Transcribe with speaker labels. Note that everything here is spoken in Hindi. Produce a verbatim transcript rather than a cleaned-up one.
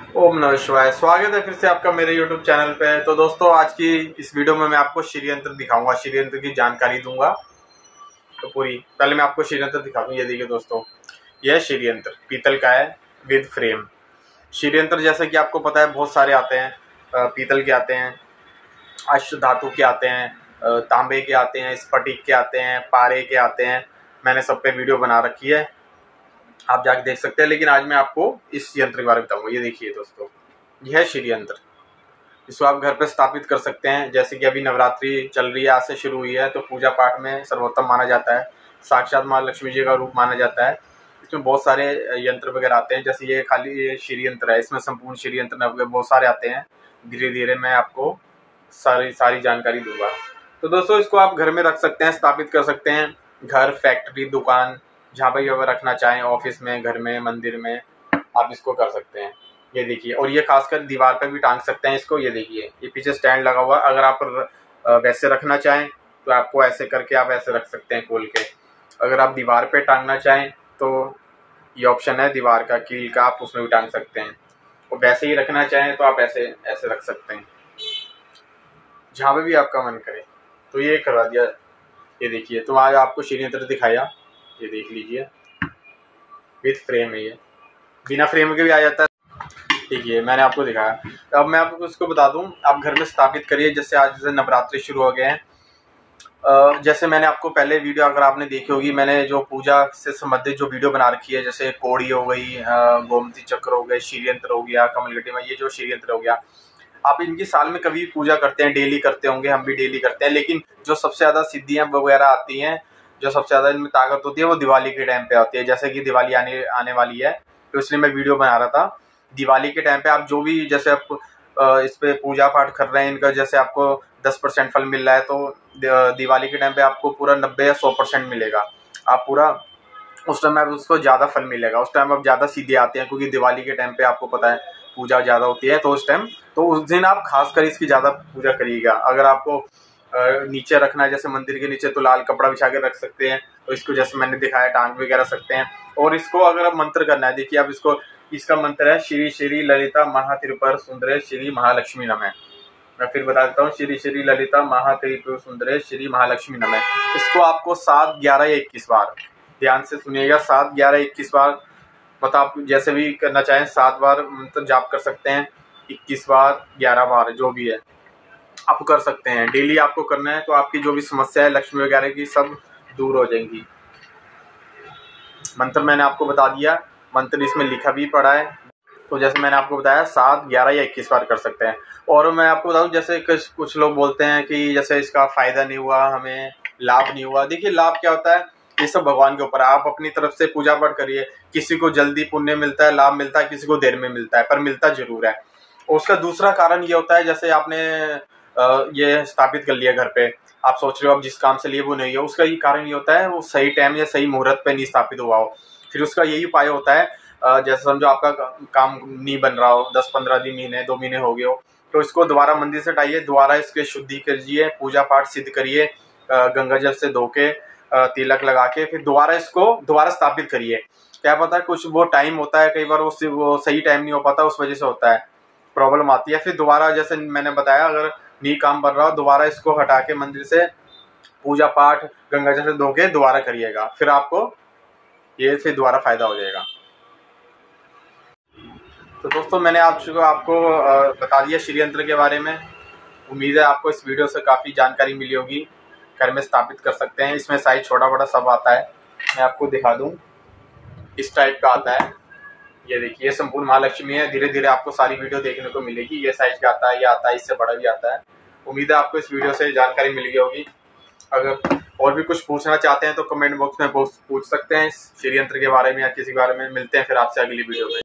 Speaker 1: ओम नमः शिवाय। स्वागत है फिर से आपका मेरे यूट्यूब चैनल पे। तो दोस्तों, आज की इस वीडियो में मैं आपको श्री यंत्र दिखाऊंगा, श्री यंत्र की जानकारी दूंगा। तो पूरी पहले मैं आपको श्री यंत्र दिखा दूं। ये देखिए दोस्तों, यह श्री यंत्र पीतल का है विद फ्रेम। श्री यंत्र जैसे कि आपको पता है बहुत सारे आते हैं, पीतल के आते हैं, अष्ट धातु के आते हैं, तांबे के आते हैं, स्फटिक के आते हैं, पारे के आते हैं। मैंने सब पे वीडियो बना रखी है, आप जाके देख सकते हैं। लेकिन आज मैं आपको इस यंत्र के बारे में बताऊंगा। ये देखिए दोस्तों, यह है श्री यंत्र। इसको आप घर पे स्थापित कर सकते हैं। जैसे कि अभी नवरात्रि चल रही है, आज से शुरू हुई है, तो पूजा पाठ में सर्वोत्तम माना जाता है, साक्षात माँ लक्ष्मी जी का रूप माना जाता है। इसमें बहुत सारे यंत्र वगैरह आते हैं। जैसे ये खाली ये श्री यंत्र है, इसमें संपूर्ण श्री यंत्र बहुत सारे आते हैं। धीरे धीरे मैं आपको सारी सारी जानकारी दूंगा। तो दोस्तों, इसको आप घर में रख सकते हैं, स्थापित कर सकते हैं। घर, फैक्ट्री, दुकान, जहाँ पर अगर रखना चाहें, ऑफिस में, घर में, मंदिर में, आप इसको कर सकते हैं। ये देखिए, और ये खासकर दीवार पर भी टांग सकते हैं इसको। ये देखिए, ये पीछे स्टैंड लगा हुआ। अगर आप वैसे रखना चाहें तो आपको ऐसे करके आप ऐसे रख सकते हैं खोल के। अगर आप दीवार पे टांगना चाहें तो ये ऑप्शन है दीवार का, कील का, आप उसमें भी टांग सकते हैं। और वैसे ही रखना चाहें तो आप ऐसे ऐसे रख सकते हैं, जहाँ पे भी आपका मन करे। तो ये करवा दिया। ये देखिए, तो आज आपको श्री यंत्र दिखाया, ये देख लीजिए, विद फ्रेम है। ये बिना फ्रेम के भी आ जाता है। ठीक है, मैंने आपको दिखाया। अब मैं आपको इसको बता दूं, आप घर में स्थापित करिए। जैसे आज जैसे नवरात्रि शुरू हो गए हैं, जैसे मैंने आपको पहले वीडियो अगर आपने देखी होगी, मैंने जो पूजा से संबंधित जो वीडियो बना रखी है, जैसे कोड़ी हो गई, गोमती चक्र हो गए, श्री यंत्र हो गया, कमलगट्टी में ये जो श्री यंत्र हो गया, आप इनकी साल में कभी पूजा करते हैं, डेली करते होंगे, हम भी डेली करते हैं। लेकिन जो सबसे ज्यादा सिद्धियां वगैरह आती हैं, जो सबसे ज्यादा इनमें ताकत होती है, वो दिवाली के टाइम पे आती है। जैसे कि दिवाली आने आने वाली है, तो इसलिए मैं वीडियो बना रहा था। दिवाली के टाइम पे आप जो भी, जैसे आप इस पे पूजा पाठ कर रहे हैं, इनका जैसे आपको दस परसेंट फल मिल रहा है, तो दिवाली के टाइम पे आपको पूरा नब्बे या सौ परसेंट मिलेगा। आप पूरा उस टाइम आप उसको ज़्यादा फल मिलेगा, उस टाइम आप ज़्यादा सीधे आते हैं, क्योंकि दिवाली के टाइम पे आपको पता है पूजा ज़्यादा होती है। तो उस टाइम तो उस दिन आप खासकर इसकी ज़्यादा पूजा करिएगा। अगर आपको नीचे रखना है, जैसे मंदिर के नीचे, तो लाल कपड़ा बिछा के रख सकते हैं। तो इसको जैसे मैंने दिखाया, टांग वगैरह सकते हैं। और इसको अगर आप मंत्र करना है, देखिए आप इसको, इसका मंत्र है श्री श्री ललिता महात्रिपुर सुंदरे श्री महालक्ष्मी नमः। मैं फिर बता देता हूँ, श्री श्री ललिता महात्रिपुर सुंदरे श्री महालक्ष्मी नमः। इसको आपको सात, ग्यारह या इक्कीस बार, ध्यान से सुनिएगा, सात, ग्यारह, इक्कीस बार, मतलब आप जैसे भी करना चाहें, सात बार मंत्र जाप कर सकते हैं, इक्कीस बार, ग्यारह बार, जो भी है आप कर सकते हैं। डेली आपको करना है, तो आपकी जो भी समस्या है लक्ष्मी वगैरह की, सब दूर हो जाएंगी। मंत्र मैंने आपको बता दिया, मंत्र इसमें लिखा भी पड़ा है। तो जैसे मैंने आपको बताया, सात, ग्यारह या इक्कीस बार कर सकते हैं। और मैं आपको बताऊं, जैसे कुछ कुछ लोग बोलते हैं कि जैसे इसका फायदा नहीं हुआ, हमें लाभ नहीं हुआ। देखिए, लाभ क्या होता है, ये सब भगवान के ऊपर है। आप अपनी तरफ से पूजा पाठ करिए। किसी को जल्दी पुण्य मिलता है, लाभ मिलता है, किसी को देर में मिलता है, पर मिलता जरूर है। और उसका दूसरा कारण ये होता है, जैसे आपने ये स्थापित कर लिया घर पे, आप सोच रहे हो अब जिस काम से लिए वो नहीं है, उसका ये कारण ये होता है, वो सही टाइम या सही मुहूर्त पे नहीं स्थापित हुआ हो। फिर उसका यही उपाय होता है, जैसे समझो आपका काम नहीं बन रहा हो, दस पंद्रह दिन, महीने, दो महीने हो गए हो, तो इसको दोबारा मंदिर से हटाइए, दोबारा इसके शुद्धि करिए, पूजा पाठ सिद्ध करिए, गंगा जल से धो के, तिलक लगा के, फिर दोबारा इसको दोबारा स्थापित करिए। क्या पता है, कुछ वो टाइम होता है, कई बार वो वो सही टाइम नहीं हो पाता, उस वजह से होता है, प्रॉब्लम आती है। फिर दोबारा, जैसे मैंने बताया, अगर नहीं काम बन रहा, दोबारा इसको हटा के मंदिर से पूजा पाठ गंगा जल से धो के दोबारा करिएगा, फिर आपको ये फिर दोबारा फायदा हो जाएगा। तो दोस्तों, मैंने आपको आपको बता दिया श्री यंत्र के बारे में। उम्मीद है आपको इस वीडियो से काफ़ी जानकारी मिली होगी। घर में स्थापित कर सकते हैं। इसमें साइज छोटा बड़ा सब आता है। मैं आपको दिखा दूं, इस टाइप का आता है। ये देखिए, ये संपूर्ण महालक्ष्मी है। धीरे धीरे आपको सारी वीडियो देखने को मिलेगी। ये साइज का आता है, ये आता है, इससे बड़ा भी आता है। उम्मीद है आपको इस वीडियो से जानकारी मिल गई होगी। अगर और भी कुछ पूछना चाहते हैं तो कमेंट बॉक्स में पूछ सकते हैं, श्री यंत्र के बारे में या किसी के बारे में। मिलते हैं फिर आपसे अगली वीडियो में।